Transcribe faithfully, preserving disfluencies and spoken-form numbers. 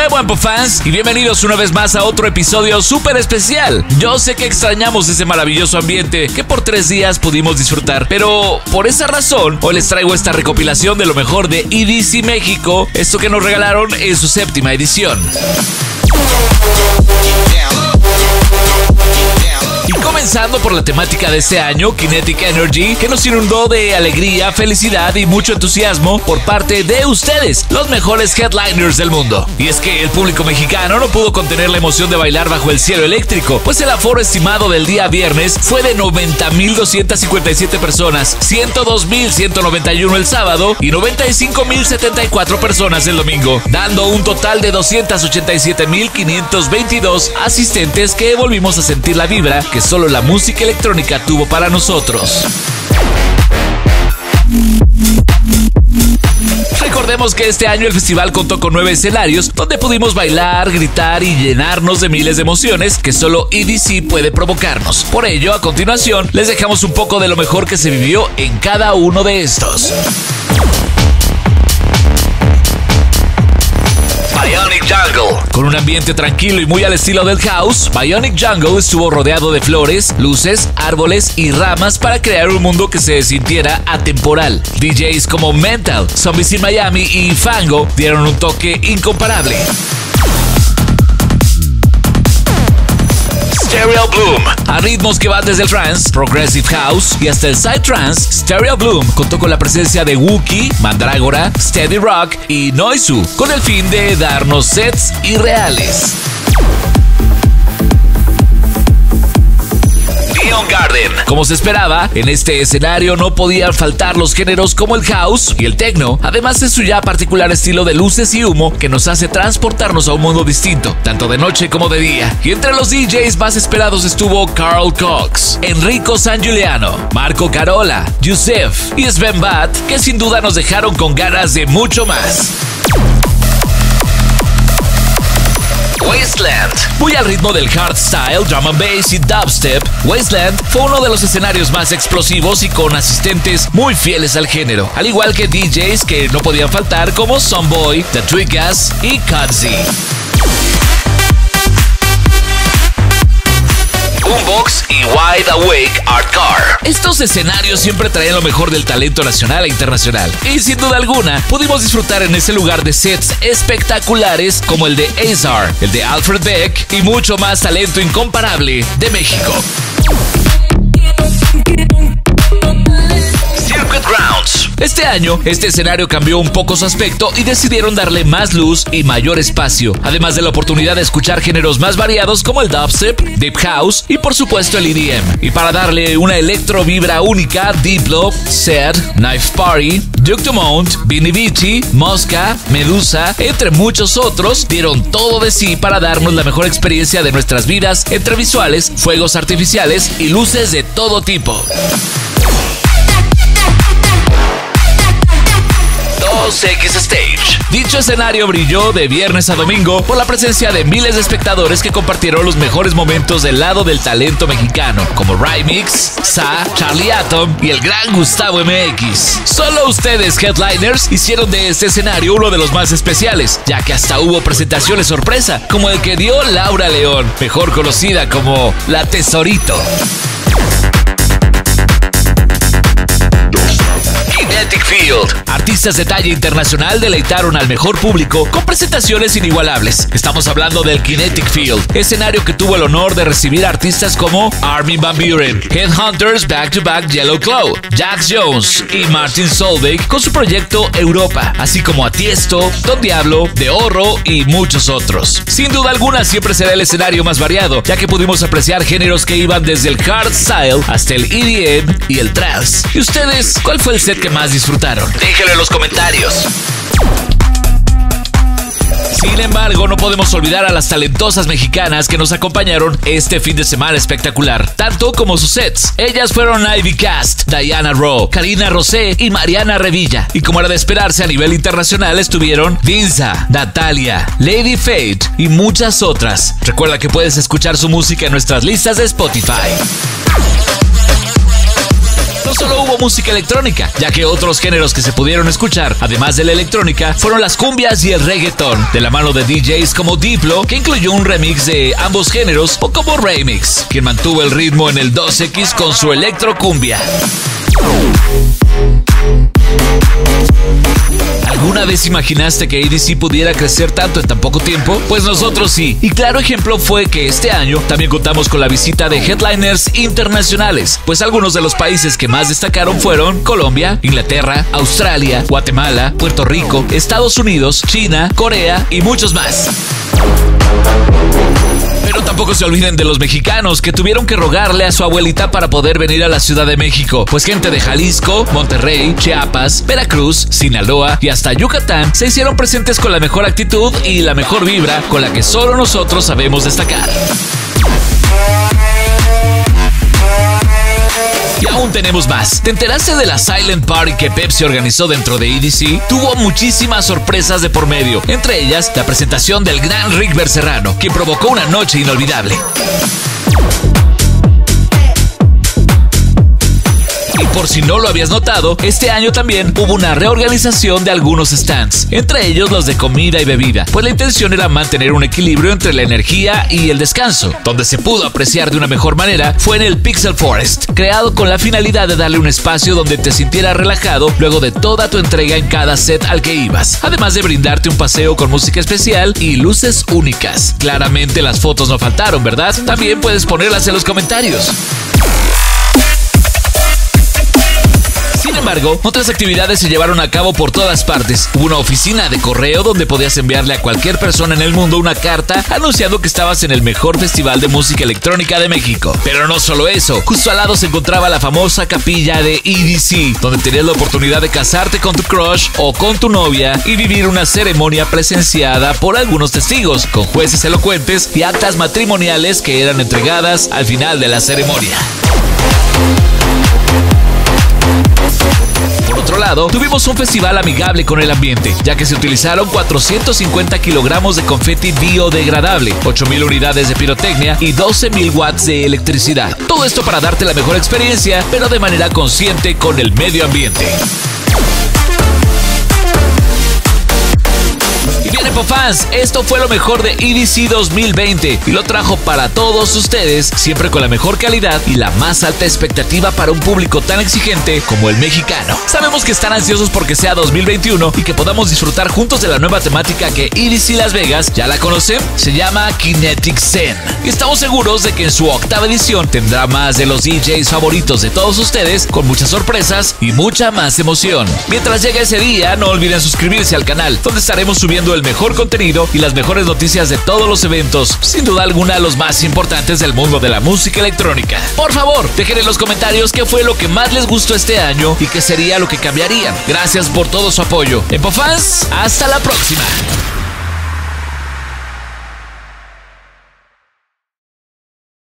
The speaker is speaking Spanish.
nuevo, Ampo Fans, y bienvenidos una vez más a otro episodio súper especial. Yo sé que extrañamos ese maravilloso ambiente que por tres días pudimos disfrutar, pero por esa razón hoy les traigo esta recopilación de lo mejor de E D C México, esto que nos regalaron en su séptima edición. Y comenzando por la temática de este año, Kinetic Energy, que nos inundó de alegría, felicidad y mucho entusiasmo por parte de ustedes, los mejores headliners del mundo. Y es que el público mexicano no pudo contener la emoción de bailar bajo el cielo eléctrico, pues el aforo estimado del día viernes fue de noventa mil doscientas cincuenta y siete personas, ciento dos mil ciento noventa y uno el sábado y noventa y cinco mil setenta y cuatro personas el domingo, dando un total de doscientos ochenta y siete mil quinientos veintidós asistentes que volvimos a sentir la vibra que solo la música electrónica tuvo para nosotros. Recordemos que este año el festival contó con nueve escenarios donde pudimos bailar, gritar y llenarnos de miles de emociones que solo E D C puede provocarnos. Por ello, a continuación, les dejamos un poco de lo mejor que se vivió en cada uno de estos. Bionic Jungle. Con un ambiente tranquilo y muy al estilo del house, Bionic Jungle estuvo rodeado de flores, luces, árboles y ramas para crear un mundo que se sintiera atemporal. D Js como Mental, Zombies in Miami y Fango dieron un toque incomparable. Stereo Bloom. A ritmos que van desde el trance, Progressive House y hasta el Psytrance, Stereo Bloom contó con la presencia de Wookie, Mandrágora, Steady Rock y Noizu, con el fin de darnos sets irreales. Neon Garden. Como se esperaba, en este escenario no podían faltar los géneros como el house y el techno, además de su ya particular estilo de luces y humo que nos hace transportarnos a un mundo distinto, tanto de noche como de día. Y entre los D Js más esperados estuvo Carl Cox, Enrico San Giuliano, Marco Carola, Yusef y Sven Bat, que sin duda nos dejaron con ganas de mucho más. Wasteland. Muy al ritmo del hardstyle, drum and bass y dubstep, Wasteland fue uno de los escenarios más explosivos y con asistentes muy fieles al género, al igual que D Js que no podían faltar como Sunboy, The Twigas y Kudzi. Boombox y Wide Awake Art Car. Estos escenarios siempre traen lo mejor del talento nacional e internacional. Y sin duda alguna, pudimos disfrutar en ese lugar de sets espectaculares como el de Azar, el de Alfred Beck y mucho más talento incomparable de México. Circuit Grounds. Este año, este escenario cambió un poco su aspecto y decidieron darle más luz y mayor espacio, además de la oportunidad de escuchar géneros más variados como el dubstep, deep house y por supuesto el E D M. Y para darle una electro vibra única, Diplo, Zed, Knife Party, Duke Dumont, Vinny Vici, Mosca, Medusa, entre muchos otros, dieron todo de sí para darnos la mejor experiencia de nuestras vidas entre visuales, fuegos artificiales y luces de todo tipo. dos X Stage. Dicho escenario brilló de viernes a domingo por la presencia de miles de espectadores que compartieron los mejores momentos del lado del talento mexicano, como Rymix, Sa, Charlie Atom y el gran Gustavo M X. Solo ustedes, headliners, hicieron de este escenario uno de los más especiales, ya que hasta hubo presentaciones sorpresa, como el que dio Laura León, mejor conocida como La Tesorito. Kinetic Field. Artistas de talla internacional deleitaron al mejor público con presentaciones inigualables. Estamos hablando del Kinetic Field, escenario que tuvo el honor de recibir artistas como Armin van Buuren, Headhunters Back to Back Yellow Claw, Jax Jones y Martin Solveig con su proyecto Europa, así como a Tiesto, Don Diablo, De Horro y muchos otros. Sin duda alguna siempre será el escenario más variado, ya que pudimos apreciar géneros que iban desde el hardstyle hasta el E D M y el trance. ¿Y ustedes, cuál fue el set que más disfrutaron? Déjenlo en los comentarios. Sin embargo, no podemos olvidar a las talentosas mexicanas que nos acompañaron este fin de semana espectacular, tanto como sus sets. Ellas fueron Ivy Cast, Diana Rowe, Karina Rosé y Mariana Revilla. Y como era de esperarse a nivel internacional, estuvieron Dinza, Natalia, Lady Fate y muchas otras. Recuerda que puedes escuchar su música en nuestras listas de Spotify. no solo hubo música electrónica, ya que otros géneros que se pudieron escuchar, además de la electrónica, fueron las cumbias y el reggaetón, de la mano de D Js como Diplo, que incluyó un remix de ambos géneros, o como Remix, quien mantuvo el ritmo en el dos equis con su electrocumbia. ¿Alguna vez imaginaste que E D C pudiera crecer tanto en tan poco tiempo? Pues nosotros sí. Y claro ejemplo fue que este año también contamos con la visita de headliners internacionales, pues algunos de los países que más destacaron fueron Colombia, Inglaterra, Australia, Guatemala, Puerto Rico, Estados Unidos, China, Corea y muchos más. Pero tampoco se olviden de los mexicanos que tuvieron que rogarle a su abuelita para poder venir a la Ciudad de México, pues gente de Jalisco, Monterrey, Chiapas, Veracruz, Sinaloa y hasta Yucatán se hicieron presentes con la mejor actitud y la mejor vibra con la que solo nosotros sabemos destacar. Y aún tenemos más. ¿Te enteraste de la Silent Party que Pepsi organizó dentro de E D C? Tuvo muchísimas sorpresas de por medio, entre ellas la presentación del gran Rick Becerrano, que provocó una noche inolvidable. Y por si no lo habías notado, este año también hubo una reorganización de algunos stands, entre ellos los de comida y bebida, pues la intención era mantener un equilibrio entre la energía y el descanso. Donde se pudo apreciar de una mejor manera fue en el Pixel Forest, creado con la finalidad de darle un espacio donde te sintieras relajado luego de toda tu entrega en cada set al que ibas, además de brindarte un paseo con música especial y luces únicas. Claramente las fotos no faltaron, ¿verdad? También puedes ponerlas en los comentarios. Sin embargo, otras actividades se llevaron a cabo por todas partes. Hubo una oficina de correo donde podías enviarle a cualquier persona en el mundo una carta anunciando que estabas en el mejor festival de música electrónica de México. Pero no solo eso, justo al lado se encontraba la famosa capilla de E D C, donde tenías la oportunidad de casarte con tu crush o con tu novia y vivir una ceremonia presenciada por algunos testigos, con jueces elocuentes y actas matrimoniales que eran entregadas al final de la ceremonia. Por otro lado, tuvimos un festival amigable con el ambiente, ya que se utilizaron cuatrocientos cincuenta kilogramos de confeti biodegradable, ocho mil unidades de pirotecnia y doce mil watts de electricidad. Todo esto para darte la mejor experiencia, pero de manera consciente con el medio ambiente. Y bien, EpoFans, esto fue lo mejor de E D C dos mil veinte y lo trajo para todos ustedes, siempre con la mejor calidad y la más alta expectativa para un público tan exigente como el mexicano. Sabemos que están ansiosos porque sea dos mil veintiuno y que podamos disfrutar juntos de la nueva temática que E D C Las Vegas, ¿ya la conocen? Se llama Kinetic Zen. Y estamos seguros de que en su octava edición tendrá más de los D Js favoritos de todos ustedes, con muchas sorpresas y mucha más emoción. Mientras llegue ese día, no olviden suscribirse al canal, donde estaremos subiendo el mejor contenido y las mejores noticias de todos los eventos, sin duda alguna los más importantes del mundo de la música electrónica. Por favor, dejen en los comentarios qué fue lo que más les gustó este año y qué sería lo que cambiarían. Gracias por todo su apoyo. EpoFans, hasta la próxima.